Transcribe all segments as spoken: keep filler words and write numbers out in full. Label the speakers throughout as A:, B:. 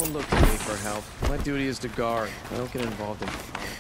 A: Don't look to me for help. My duty is to guard. I don't get involved in politics.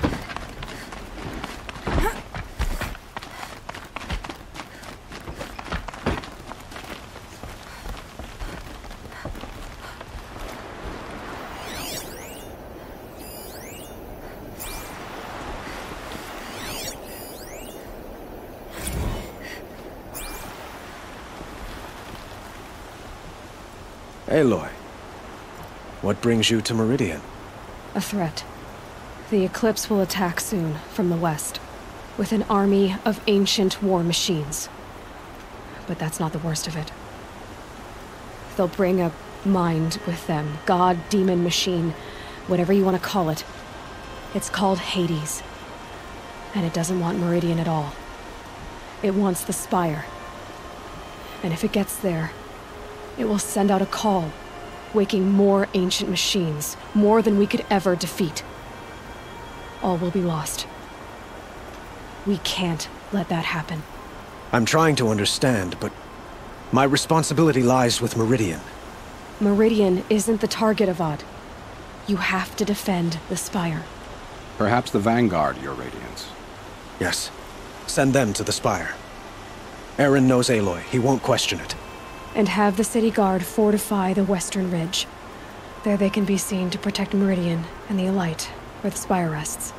B: Aloy, what brings you to Meridian?
C: A threat. The Eclipse will attack soon, from the west, with an army of ancient war machines. But that's not the worst of it. They'll bring a mind with them, god, demon, machine, whatever you want to call it. It's called Hades. And it doesn't want Meridian at all. It wants the Spire. And if it gets there, it will send out a call, waking more ancient machines, more than we could ever defeat. All will be lost. We can't let that happen.
B: I'm trying to understand, but my responsibility lies with Meridian.
C: Meridian isn't the target, Avad. You have to defend the Spire.
D: Perhaps the Vanguard, Your Radiance.
B: Yes. Send them to the Spire. Eren knows Aloy. He won't question it.
C: And have the City Guard fortify the Western Ridge. There they can be seen to protect Meridian and the Elite, where the Spire rests.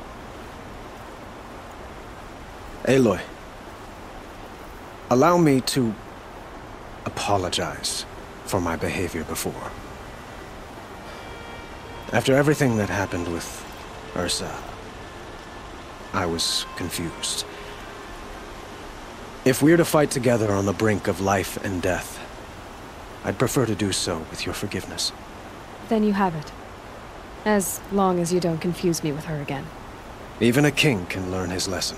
B: Aloy, allow me to apologize for my behavior before. After everything that happened with Ursa, I was confused. If we're to fight together on the brink of life and death, I'd prefer to do so with your forgiveness.
C: Then you have it. As long as you don't confuse me with her again.
B: Even a king can learn his lesson.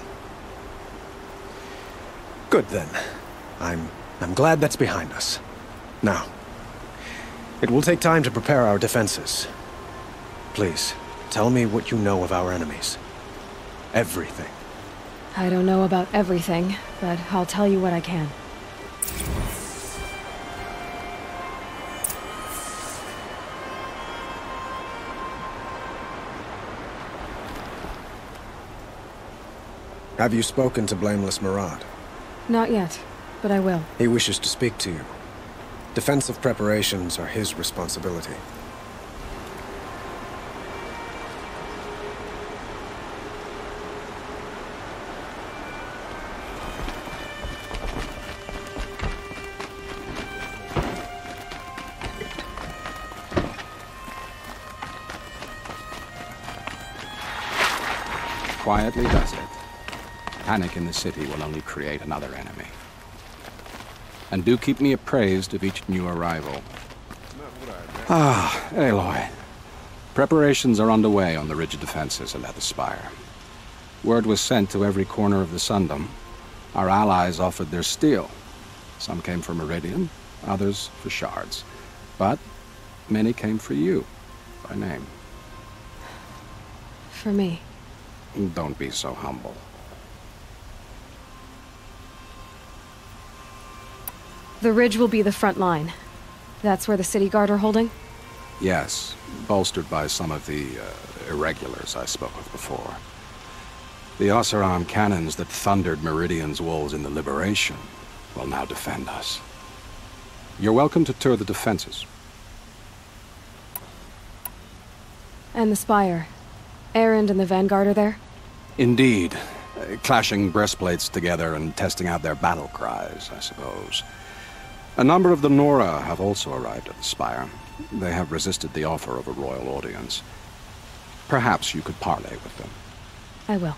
B: Good then. I'm... I'm glad that's behind us. Now, it will take time to prepare our defenses. Please, tell me what you know of our enemies. Everything.
C: I don't know about everything, but I'll tell you what I can.
B: Have you spoken to Blameless Maraud?
C: Not yet, but I will.
B: He wishes to speak to you. Defensive preparations are his responsibility.
D: Quietly does it. Panic in the city will only create another enemy. And do keep me appraised of each new arrival. Ah, Aloy. Preparations are underway on the ridge of defenses at the Spire. Word was sent to every corner of the Sundom. Our allies offered their steel. Some came for Meridian, others for shards. But many came for you, by name.
C: For me.
D: Don't be so humble.
C: The ridge will be the front line. That's where the City Guard are holding?
D: Yes, bolstered by some of the uh, irregulars I spoke of before. The Oseram cannons that thundered Meridian's walls in the Liberation will now defend us. You're welcome to tour the defenses.
C: And the Spire. Erend and the Vanguard are there?
D: Indeed. Uh, clashing breastplates together and testing out their battle cries, I suppose. A number of the Nora have also arrived at the Spire. They have resisted the offer of a royal audience. Perhaps you could parley with them.
C: I will.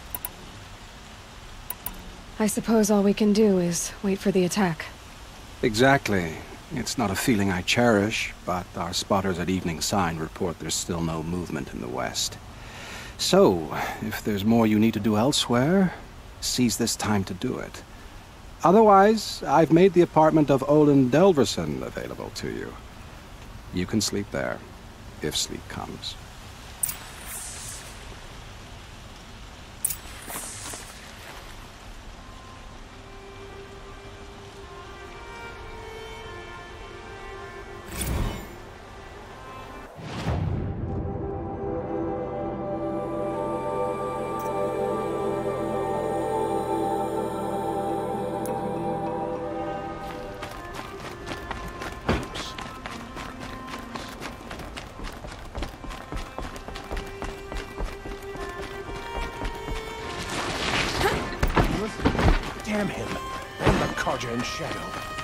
C: I suppose all we can do is wait for the attack.
D: Exactly. It's not a feeling I cherish, but our spotters at Evening Sign report there's still no movement in the west. So, if there's more you need to do elsewhere, seize this time to do it. Otherwise, I've made the apartment of Olin Delverson available to you. You can sleep there, if sleep comes.
B: Damn him. And the Carja in shadow.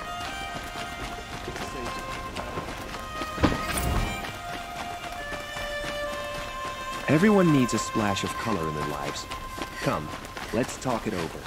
E: Everyone needs a splash of color in their lives. Come, let's talk it over.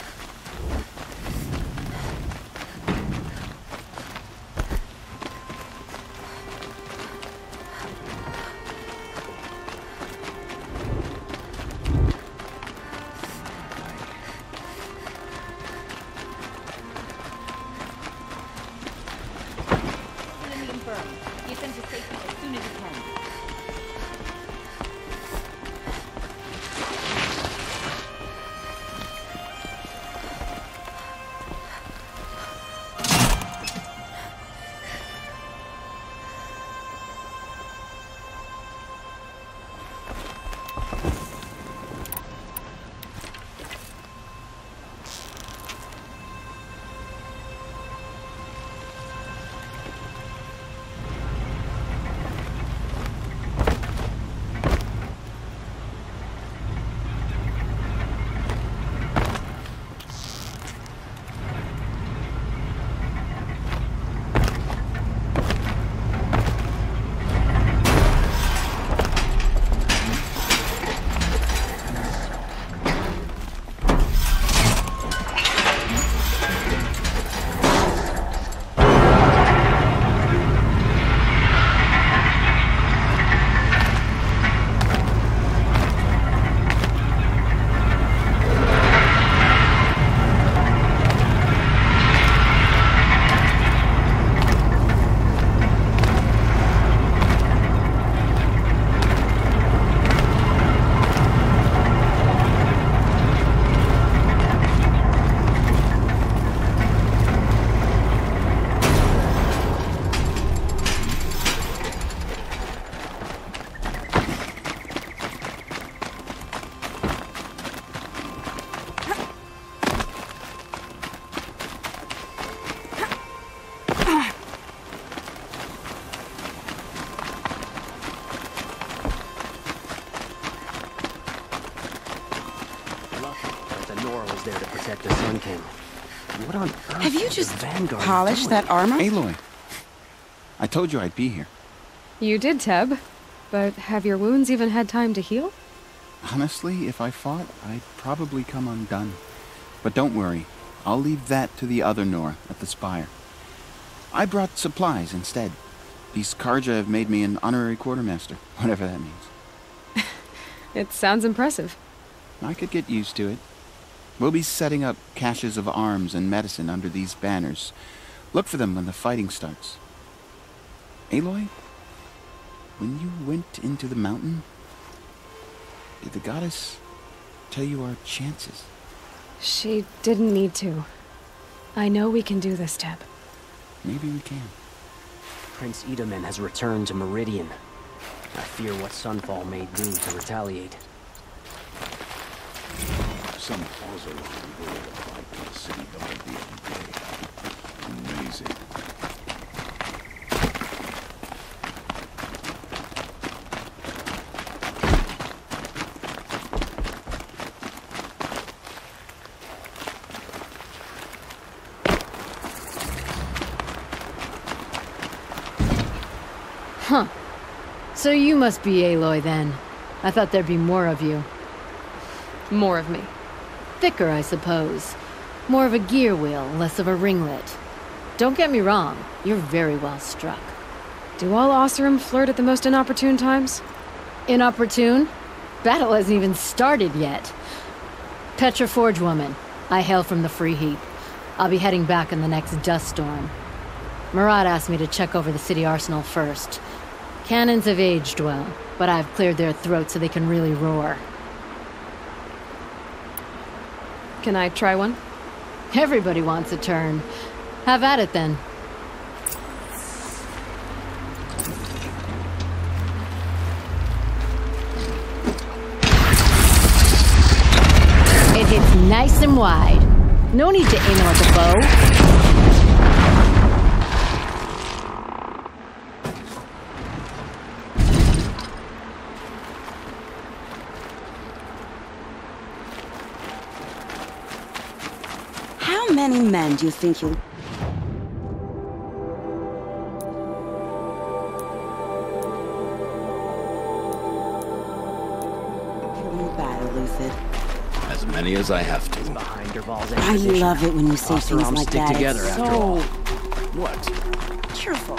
F: Get them to safety as soon as you can.
E: There to protect the Sun King. What on earth?
G: Have you just
E: Vanguard
G: polished
E: doing?
G: that armor?
H: Aloy, I told you I'd be here.
C: You did, Teb. But have your wounds even had time to heal?
H: Honestly, if I fought, I'd probably come undone. But don't worry, I'll leave that to the other Nora at the Spire. I brought supplies instead. These Carja have made me an honorary quartermaster, whatever that means.
C: It sounds impressive.
H: I could get used to it. We'll be setting up caches of arms and medicine under these banners. Look for them when the fighting starts. Aloy, when you went into the mountain, did the goddess tell you our chances?
C: She didn't need to. I know we can do this, Teb.
H: Maybe we can.
E: Prince Edaman has returned to Meridian. I fear what Sunfall may do to retaliate.
I: Some puzzle will apply to the city guard the other day. Amazing.
J: Huh. So you must be Aloy then. I thought there'd be more of you.
C: More of me.
J: Thicker, I suppose. More of a gear wheel, less of a ringlet. Don't get me wrong, you're very well struck.
C: Do all Oseram flirt at the most inopportune times?
J: Inopportune? Battle hasn't even started yet. Petra Forge woman. I hail from the Free Heap. I'll be heading back in the next dust storm. Murad asked me to check over the city arsenal first. Cannons have aged well, but I've cleared their throats so they can really roar.
C: Can I try one?
J: Everybody wants a turn. Have at it then. It hits nice and wide. No need to aim it like a bow.
G: How many men do you think you'll... battle, Lucid?
I: As many as I have to.
E: Behind Dervahl's
G: I
E: exposition.
G: love it when you say
E: Oseram
G: things like
E: stick
G: that.
E: together
G: It's
E: after
G: so
E: all.
I: What?
G: cheerful.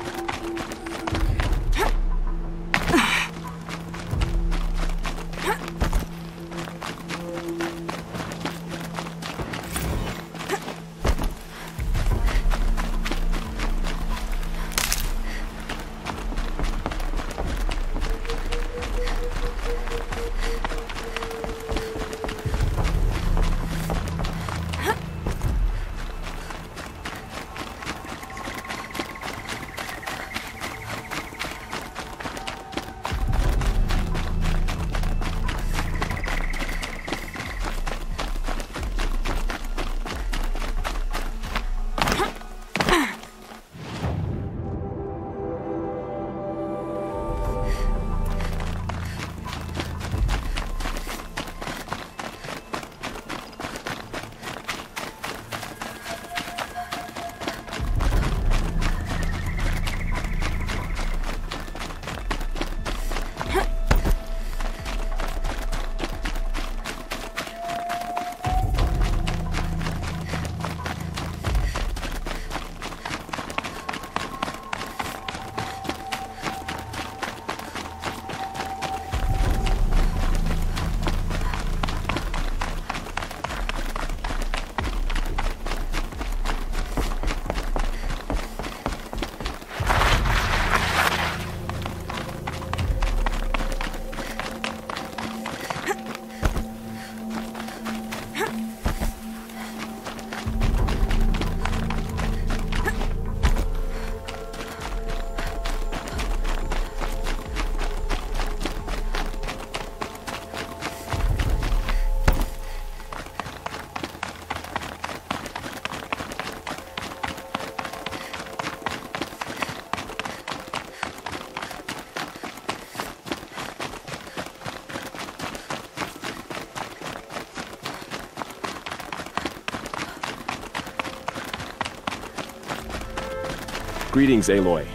K: Greetings, Aloy.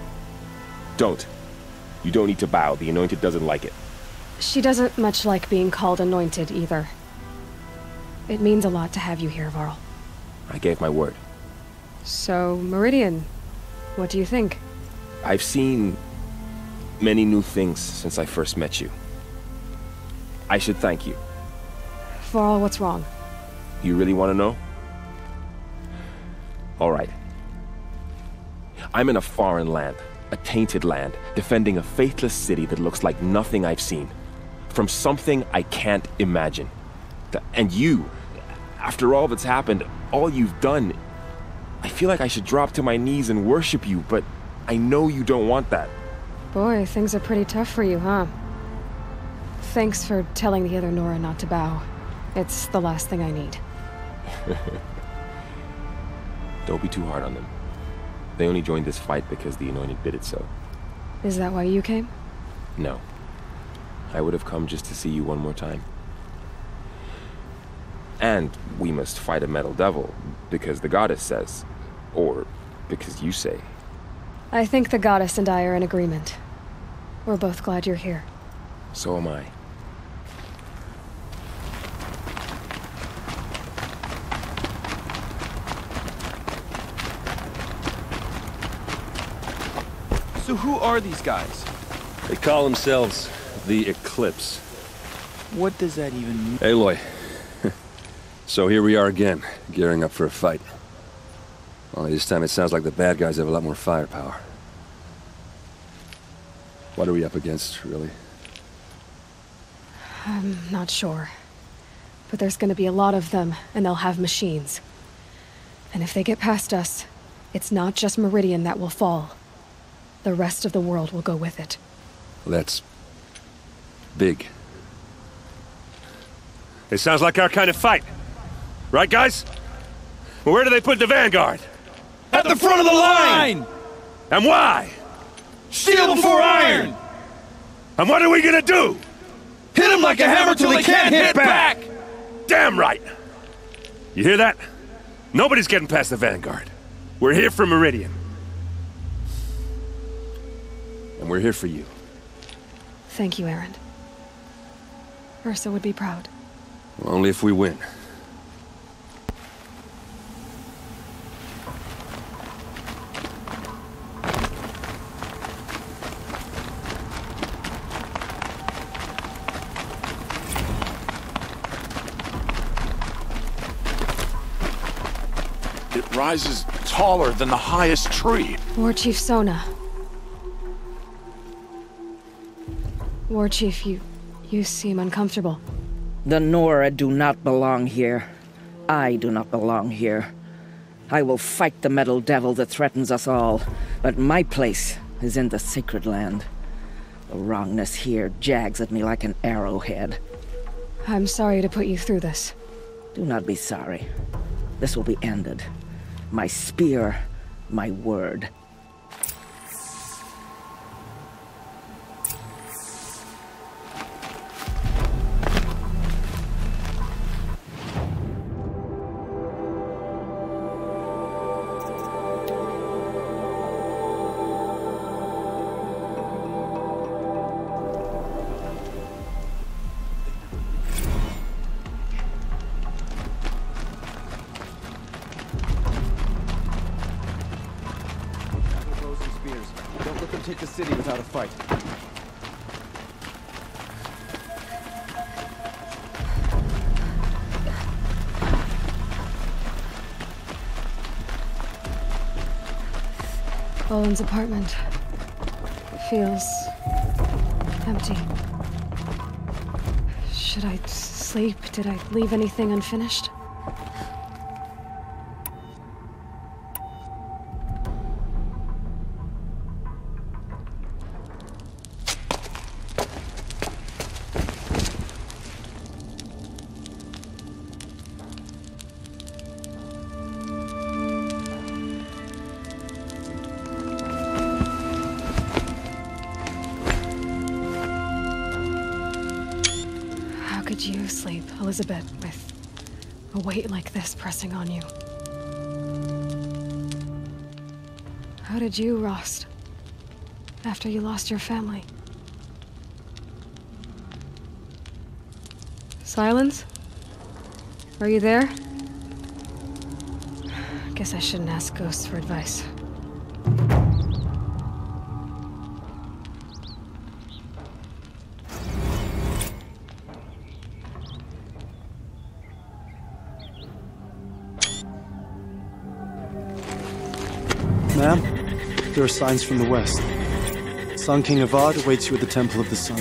K: Don't. You don't need to bow. The Anointed doesn't like it.
C: She doesn't much like being called Anointed, either. It means a lot to have you here, Varl.
K: I gave my word.
C: So, Meridian, what do you think?
K: I've seen many new things since I first met you. I should thank you.
C: Varl, what's wrong?
K: You really want to know? All right. I'm in a foreign land, a tainted land, defending a faithless city that looks like nothing I've seen. From something I can't imagine. And you, after all that's happened, all you've done, I feel like I should drop to my knees and worship you, but I know you don't want that.
C: Boy, things are pretty tough for you, huh? Thanks for telling the other Nora not to bow. It's the last thing I need.
K: Don't be too hard on them. They only joined this fight because the Anointed did it so.
C: Is that why you came?
K: No. I would have come just to see you one more time. And we must fight a metal devil, because the goddess says. Or because you say.
C: I think the goddess and I are in agreement. We're both glad you're here.
K: So am I.
L: So who are these guys?
M: They call themselves the Eclipse.
L: What does that even mean?
M: Aloy. So here we are again, gearing up for a fight. Only this time it sounds like the bad guys have a lot more firepower. What are we up against, really?
C: I'm not sure. But there's gonna be a lot of them, and they'll have machines. And if they get past us, it's not just Meridian that will fall. The rest of the world will go with it.
M: That's big. It sounds like our kind of fight. Right, guys? Well, where do they put the Vanguard?
L: At the front of the line!
M: And why?
L: Steel before iron!
M: And what are we gonna do?
L: Hit them like a hammer till they can't hit back!
M: Damn right! You hear that? Nobody's getting past the Vanguard. We're here for Meridian. And we're here for you.
C: Thank you, Erend. Ursa would be proud.
M: Well, only if we win.
I: It rises taller than the highest tree.
C: War Chief Sona. War Chief, you... you seem uncomfortable.
N: The Nora do not belong here. I do not belong here. I will fight the metal devil that threatens us all, but my place is in the sacred land. The wrongness here jags at me like an arrowhead.
C: I'm sorry to put you through this.
N: Do not be sorry. This will be ended. My spear, my word.
A: Take the city without a fight.
C: Owen's apartment feels empty. Should I sleep? Did I leave anything unfinished? You sleep, Elizabeth, with a weight like this pressing on you. How did you, Rost, after you lost your family? Silence? Are you there? Guess I shouldn't ask ghosts for advice.
O: Ma'am, there are signs from the west. Sun King Avad awaits you at the Temple of the Sun.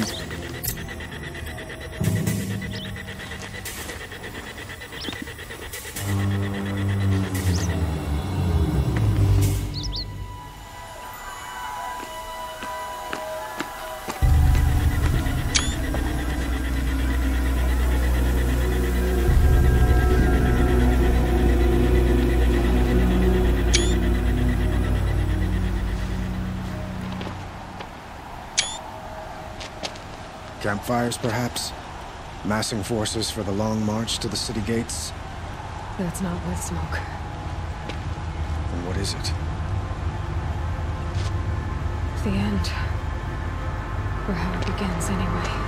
B: Campfires, perhaps? Massing forces for the long march to the city gates?
C: That's not with smoke.
B: Then what is it?
C: The end. Or how it begins, anyway.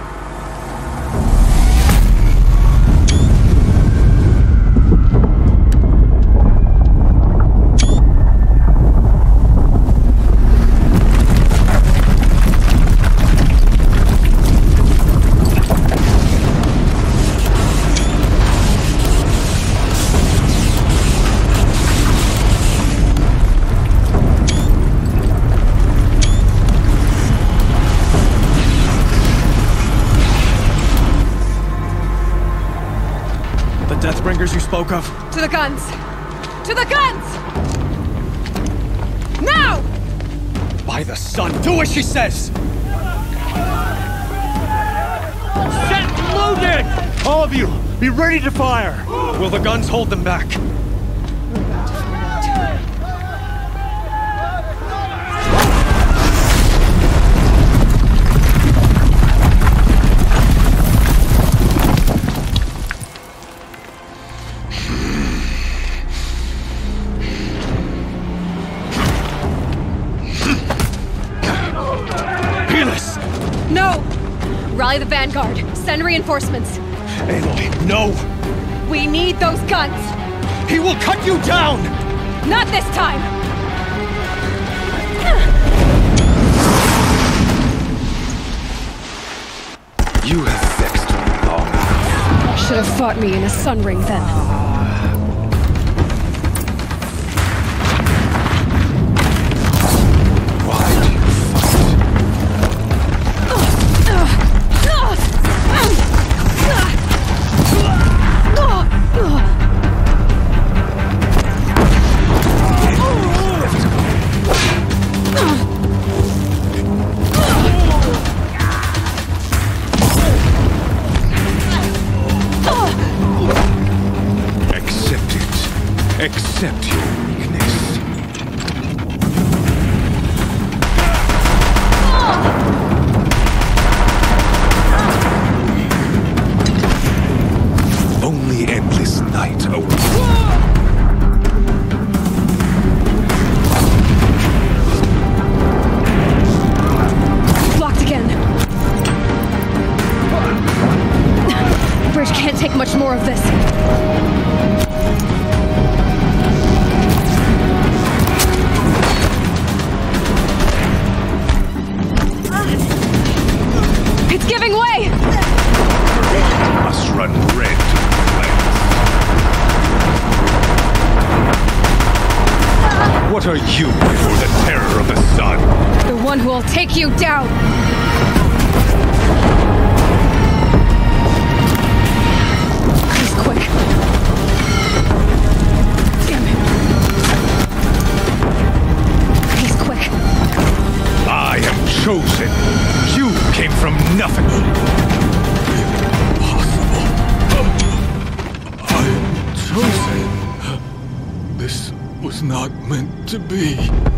B: Deathbringers you spoke of?
C: To the guns! To the guns! Now!
B: By the sun, do as she says!
L: Set loaded! All of you, be ready to fire!
B: Will the guns hold them back?
C: Rally the Vanguard. Send reinforcements.
I: Aloy, no!
C: We need those guns!
I: He will cut you down!
C: Not this time!
I: You have vexed me long enough.
C: Should have fought me in a sun ring then.
I: Accept your weakness. Only endless night awaits.
C: Blocked again. Bridge can't take much more of this. Giving way!
I: Must run red to the flanks. What are you before the terror of the sun?
C: The one who will take you down! He's quick. Damn it. He's quick.
I: I am chosen. You came from nothing. Impossible. I am chosen. This was not meant to be.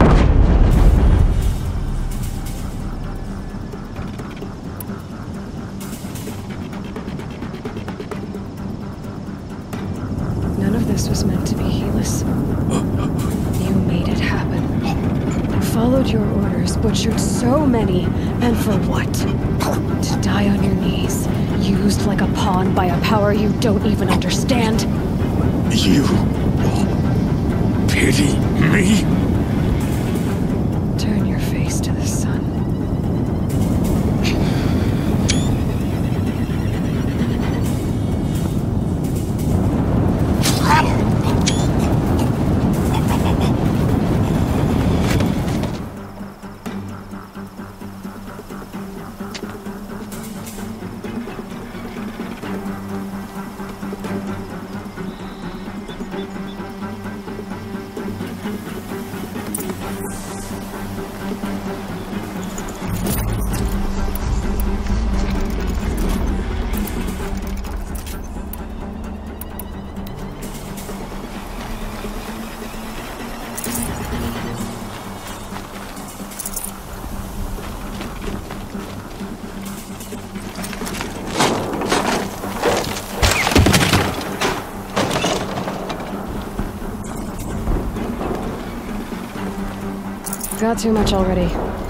C: None of this was meant to be, Helis. You made it happen. Followed your orders, butchered so many, and for what? To die on your knees, used like a pawn by a power you don't even understand?
I: You pity me?
C: Turn your face to the sun. Got too much already.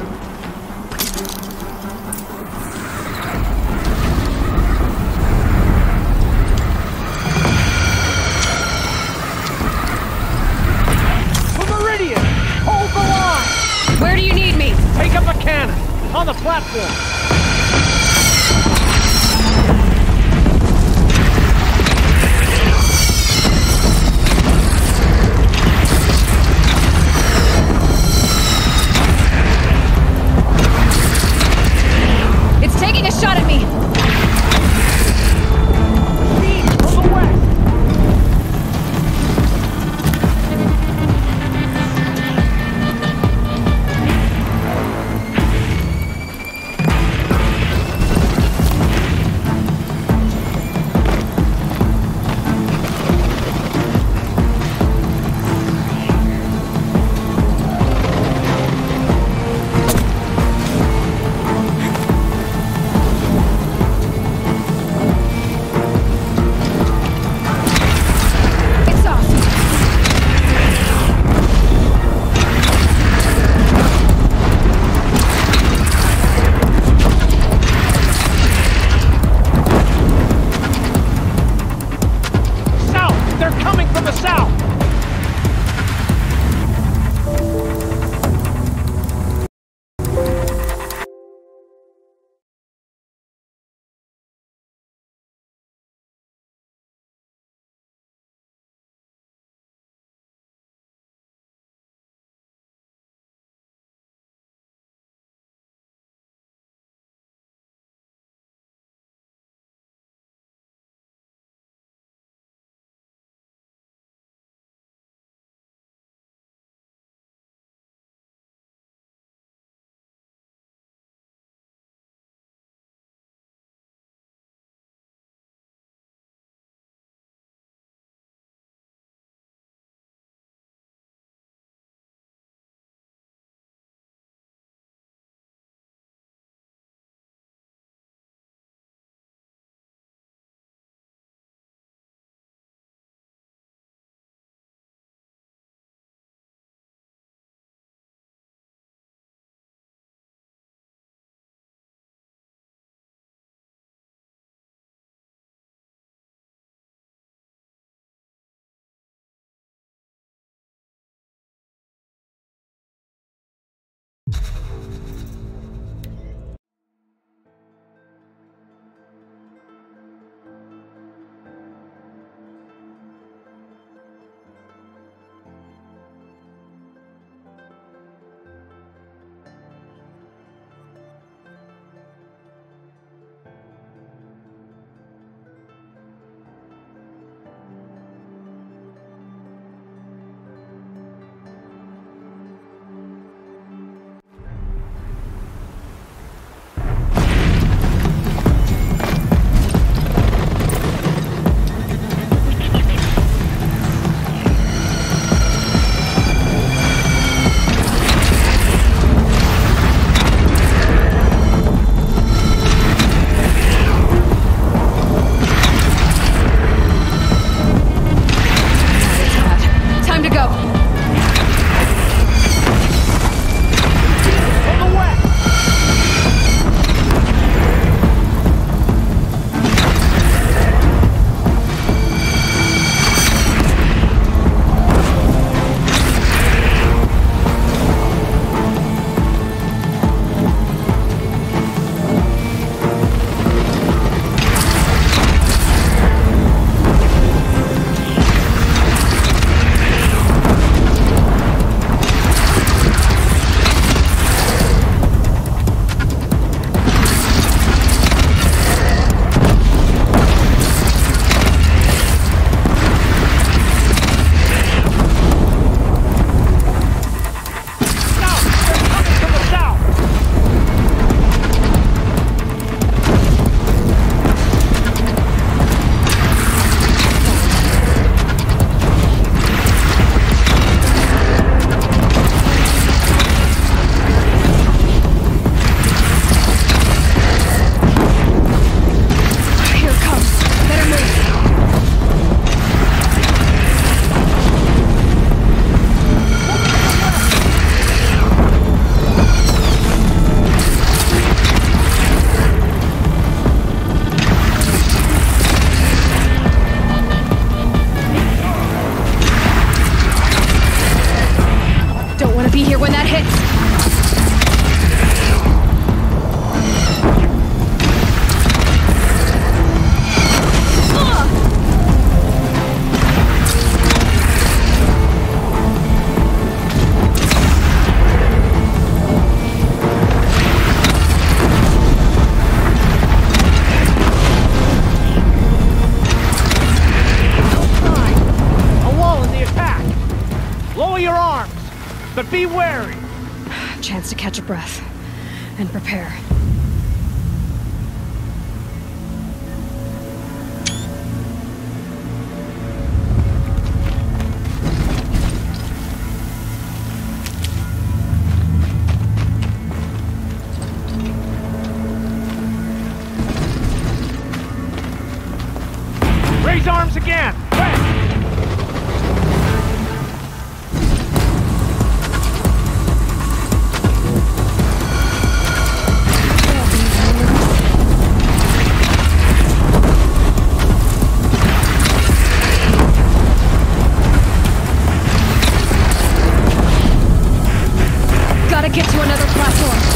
L: For Meridian! Hold the line!
C: Where do you need me?
L: Take up a cannon! On the platform!
C: Shot at me!
L: From the west! But be wary!
C: Chance to catch a breath and prepare.
L: Raise arms again! Quick!
C: Gotta get to another platform.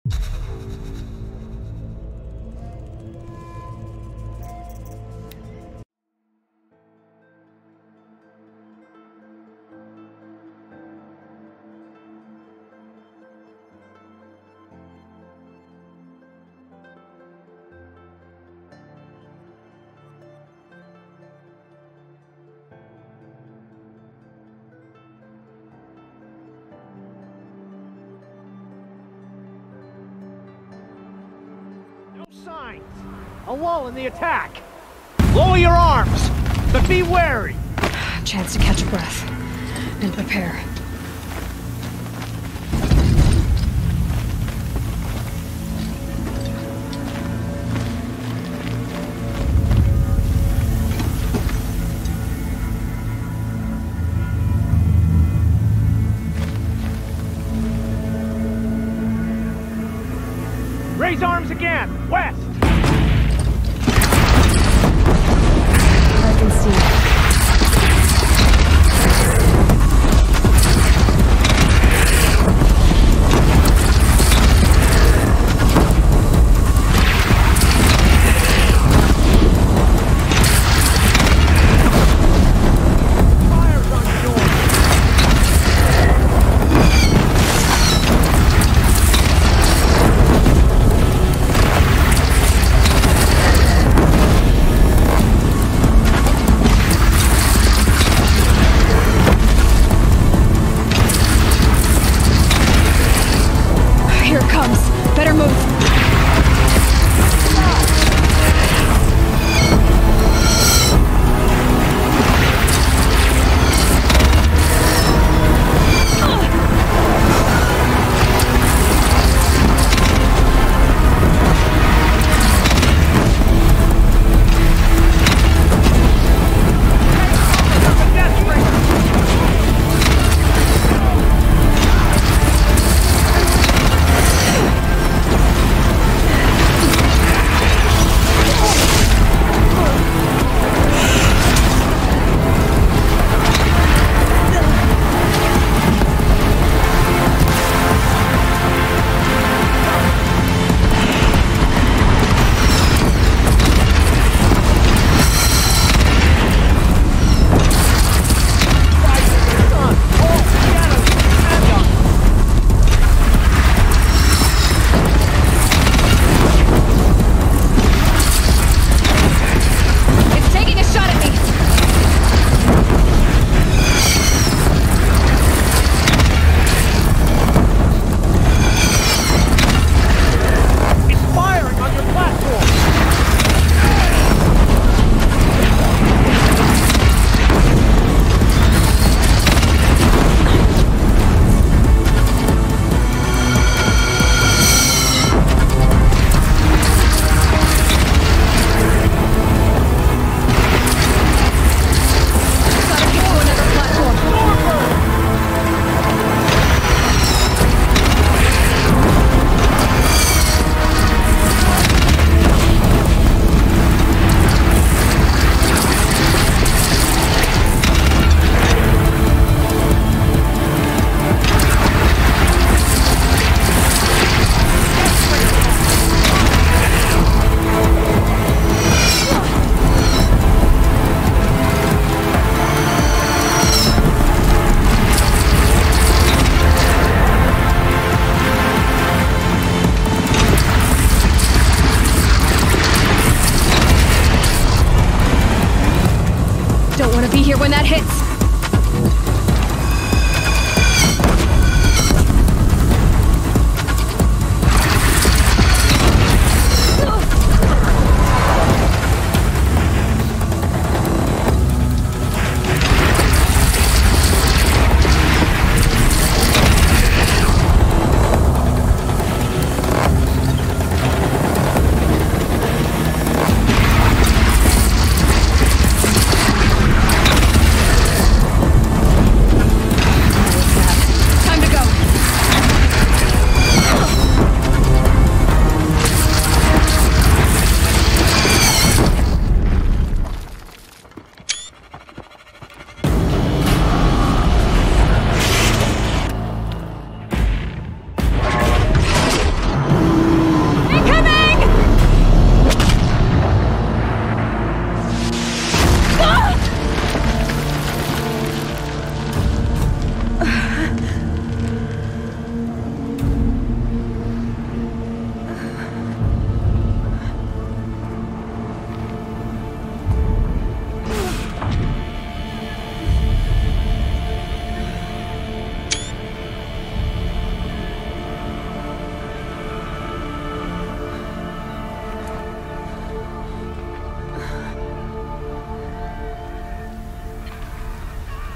L: Signs. A lull in the attack. Lower your arms, but be wary.
C: Chance to catch a breath and prepare.
L: Raise arms again. West.
C: I can see it. when that hits.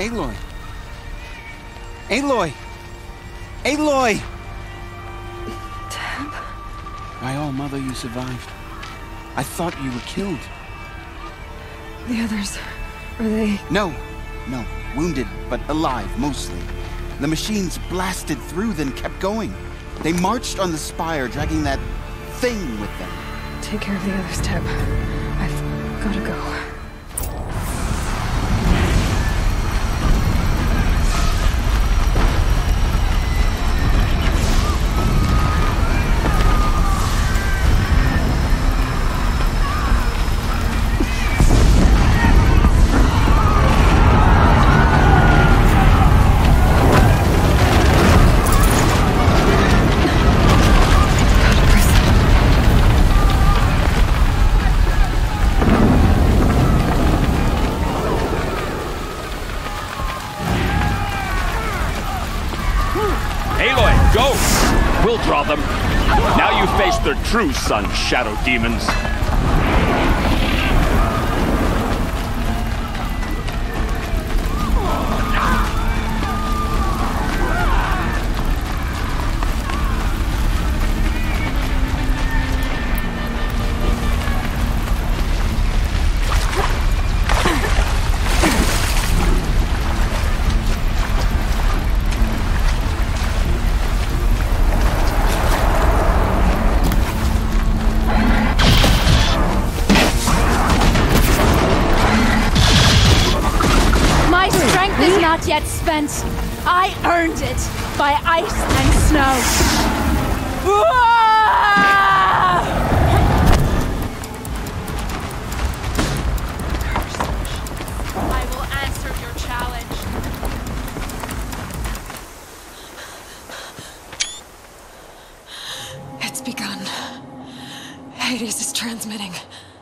H: Aloy! Aloy! Aloy!
C: Teb?
H: My all-mother, you survived. I thought you were killed.
C: The others, are they...
H: No, no. Wounded, but alive, mostly. The machines blasted through, then kept going. They marched on the spire, dragging that thing with them.
C: Take care of the others, Teb. I've gotta go.
P: Now you face their true son, Shadow Demons.
F: Yet spent. I earned it by ice and snow. I will answer your challenge.
C: It's begun. Hades is transmitting.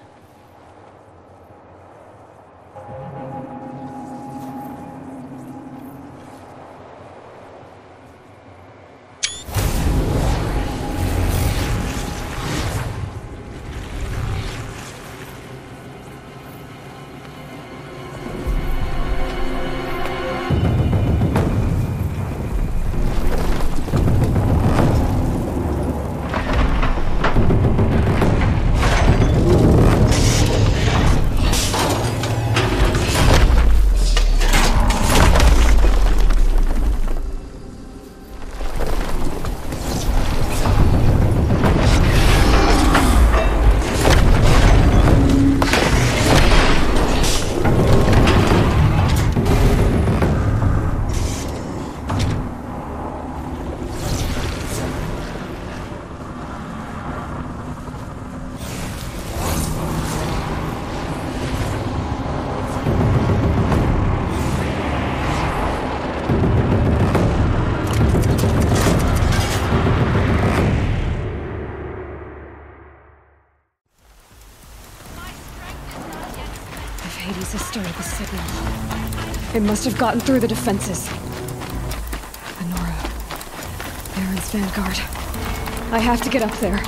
C: Hades has started the signal. It must have gotten through the defenses. Anora. Baron's vanguard. I have to get up there.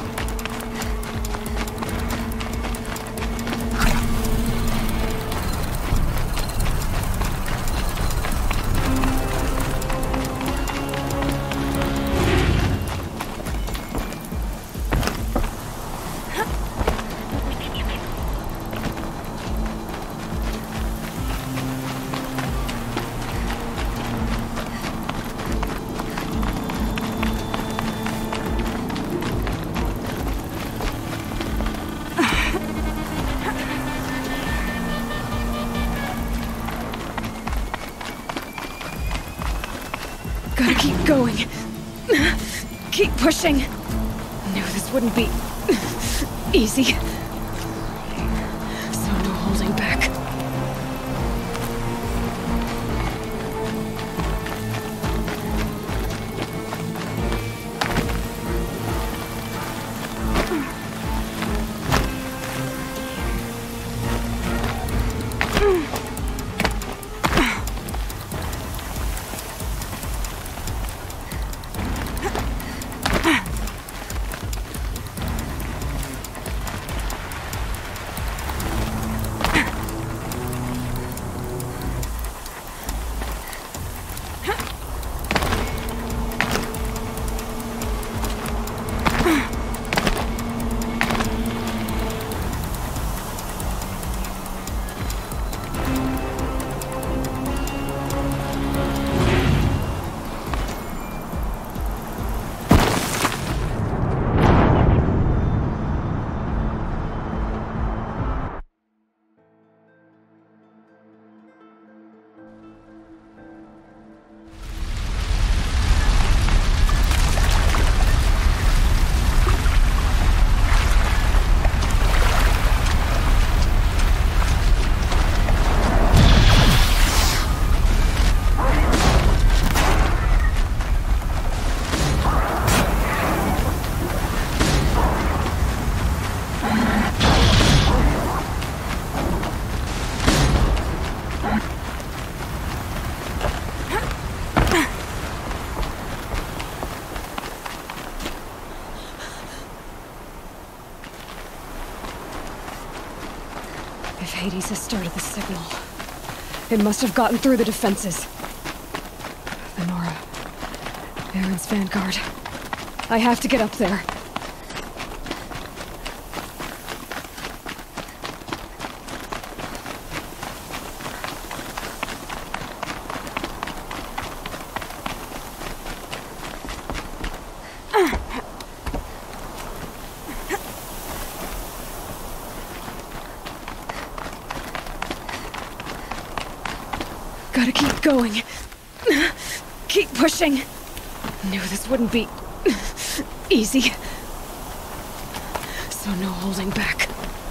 C: Gotta keep going. Keep pushing. Knew this wouldn't be easy. So no holding back. If Hades has started the signal, it must have gotten through the defenses. The Nora. Aaron's vanguard. I have to get up there. Gotta keep going. Keep pushing. Knew this wouldn't be easy. So no holding back.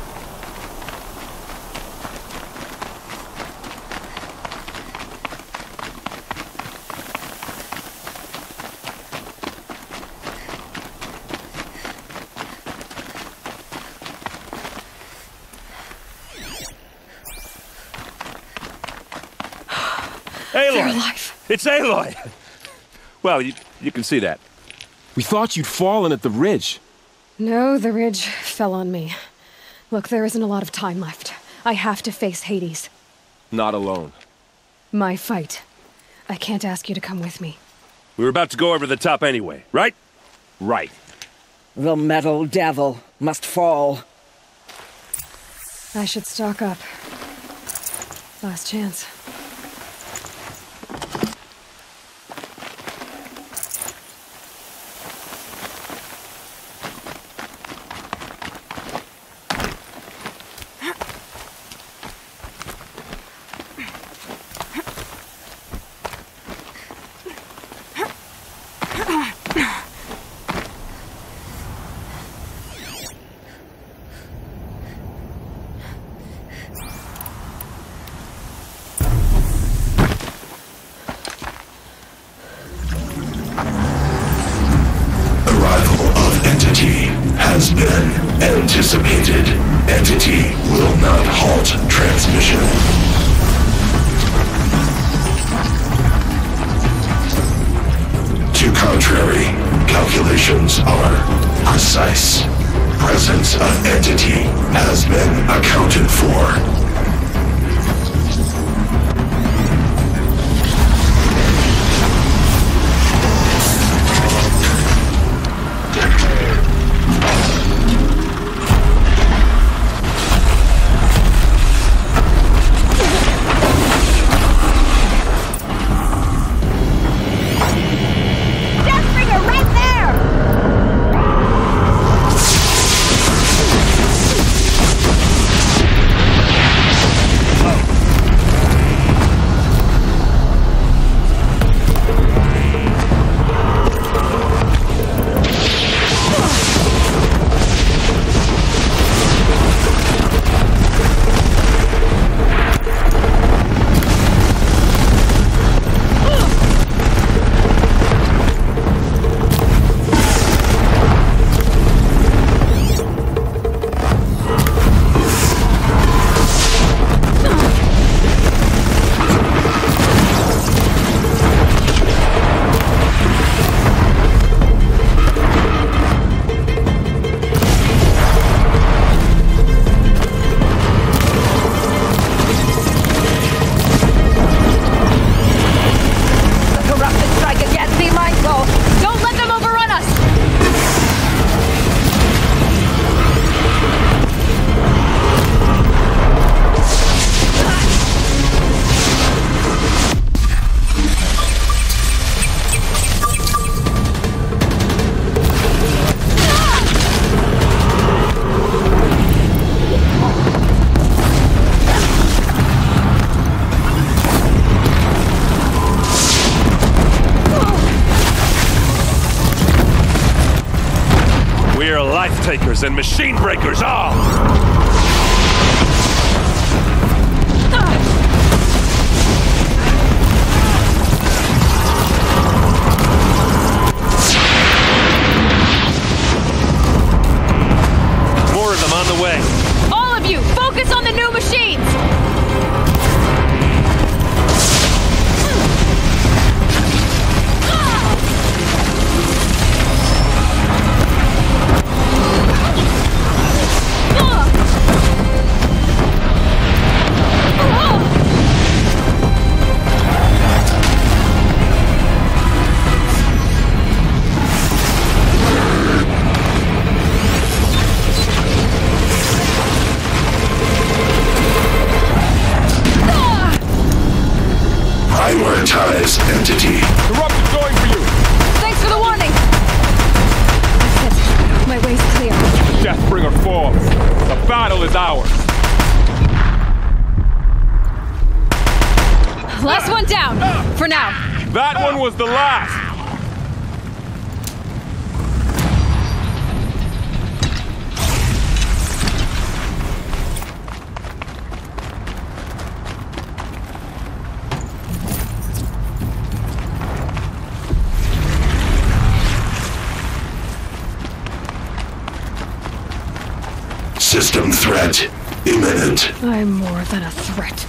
K: Aloy! It's Aloy! Well, you, you can see that. We thought you'd fallen at the ridge.
C: No, the ridge fell on me. Look, there isn't a lot of time left. I have to face Hades.
K: Not alone.
C: My fight. I can't ask you to come with me.
M: We were about to go over the top anyway, right?
K: Right.
N: The metal devil must fall.
C: I should stock up. Last chance.
I: Has been anticipated. Entity will not halt transmission. To contrary, calculations are precise. Presence of entity has been accounted for.
M: Takers and machine breakers all! More of them on the way.
F: All of you, focus on the new machines!
I: Neutralize entity.
P: Corrupted going for you!
C: Thanks for the warning! That's it. My way's clear.
P: Deathbringer falls. The battle is ours.
C: Last one down, for now.
P: That one was the last.
I: System threat imminent.
C: I'm more than a threat.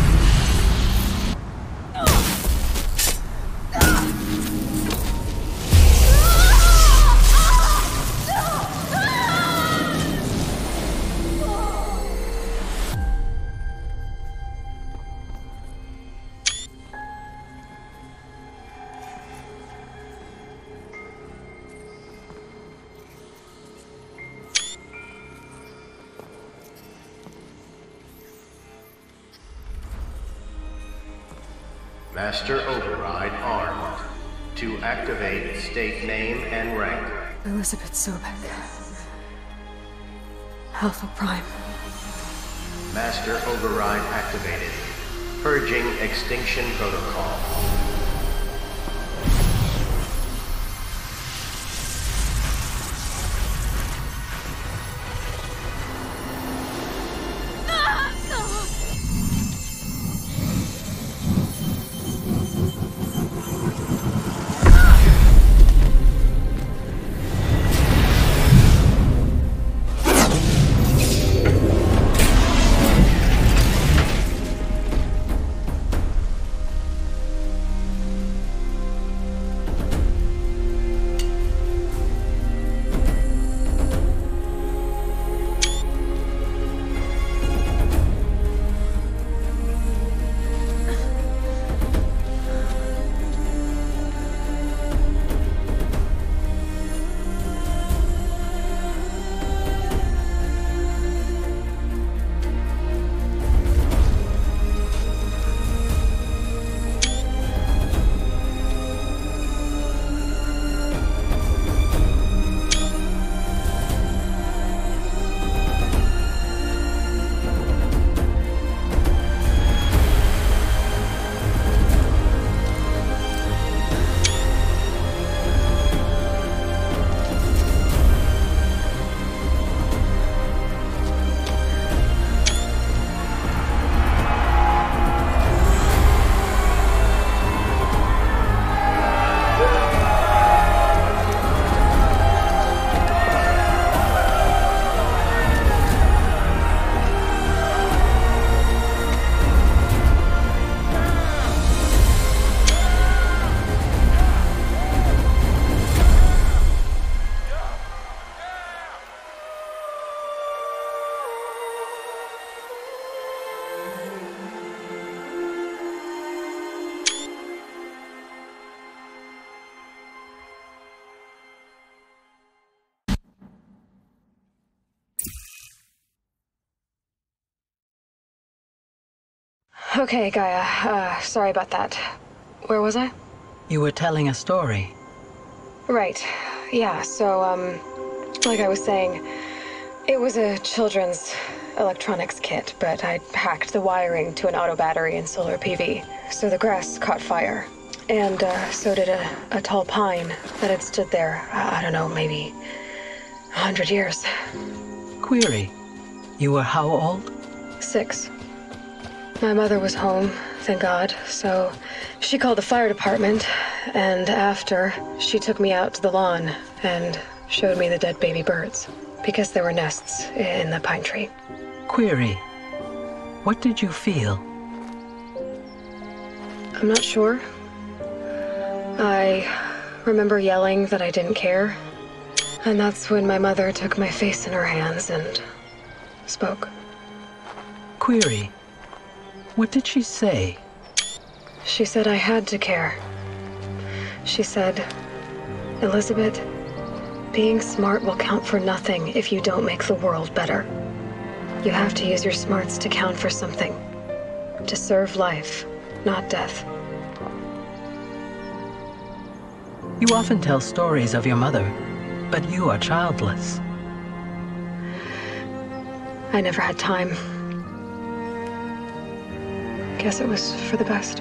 Q: Master Override armed. To activate, state name and rank.
C: Elizabeth Sobek. Alpha Prime.
Q: Master Override activated. Purging Extinction Protocol.
C: Okay, Gaia. Uh, sorry about that. Where was I?
R: You were telling a story.
C: Right. Yeah, so, um, like I was saying, it was a children's electronics kit, but I hacked the wiring to an auto battery and solar P V. So the grass caught fire. And, uh, so did a, a tall pine that had stood there, uh, I don't know, maybe a hundred years.
R: Query. You were how old?
C: Six. My mother was home, thank God, so she called the fire department, and after, she took me out to the lawn and showed me the dead baby birds, because there were nests in the pine tree.
R: Query. What did you feel?
C: I'm not sure. I remember yelling that I didn't care, and that's when my mother took my face in her hands and spoke.
R: Query. What did she say?
C: She said I had to care. She said, Elizabeth, being smart will count for nothing if you don't make the world better. You have to use your smarts to count for something. To serve life, not death.
R: You often tell stories of your mother, but you are childless.
C: I never had time. Guess it was for the best.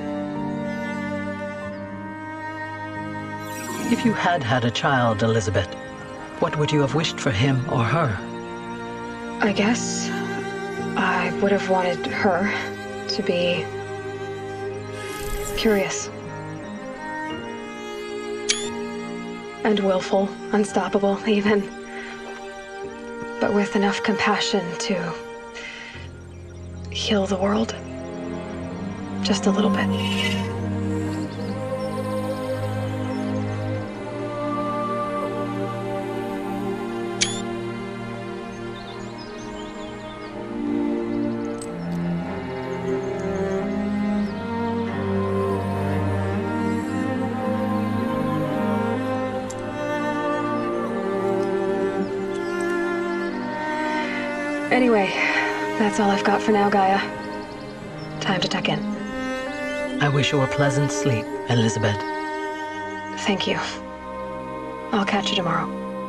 R: If you had had a child, Elizabeth, what would you have wished for him or her?
C: I guess I would have wanted her to be curious. And willful, unstoppable, even. But with enough compassion to heal the world. Just a little bit. Anyway, that's all I've got for now, Gaia. Time to tuck in.
R: I wish you a pleasant sleep, Elizabeth.
C: Thank you. I'll catch you tomorrow.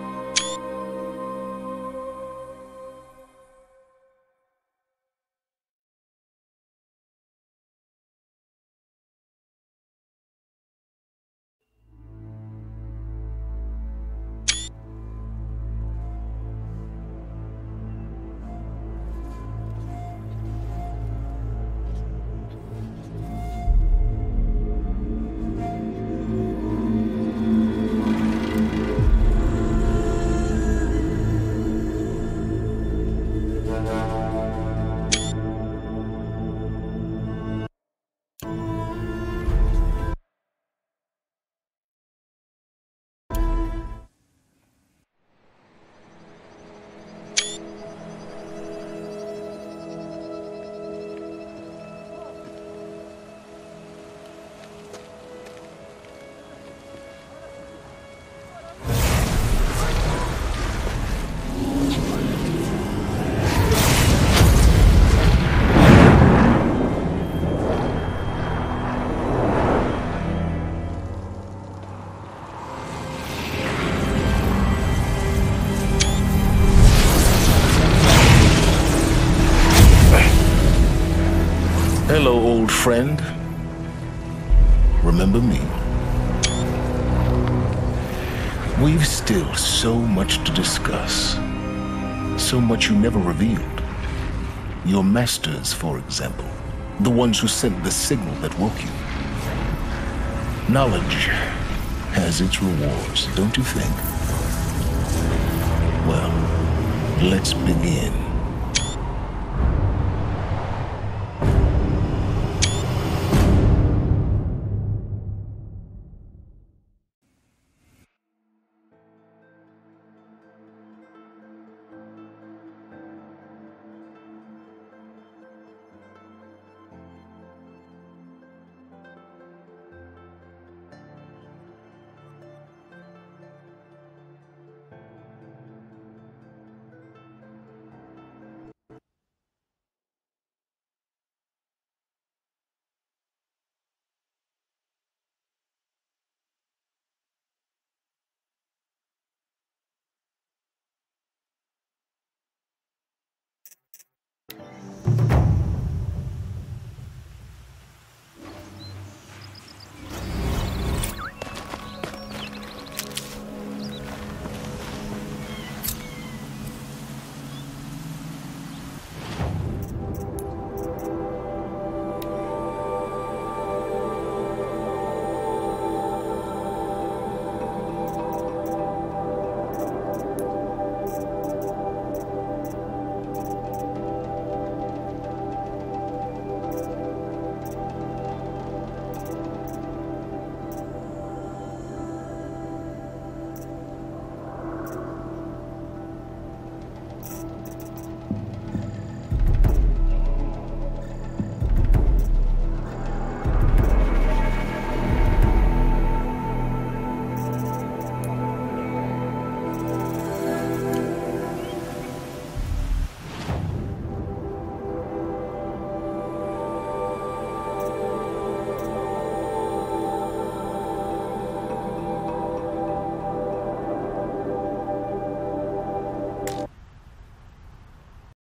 I: Hello, old friend. Remember me? We've still so much to discuss. So much you never revealed. Your masters, for example. The ones who sent the signal that woke you. Knowledge has its rewards, don't you think? Well, let's begin.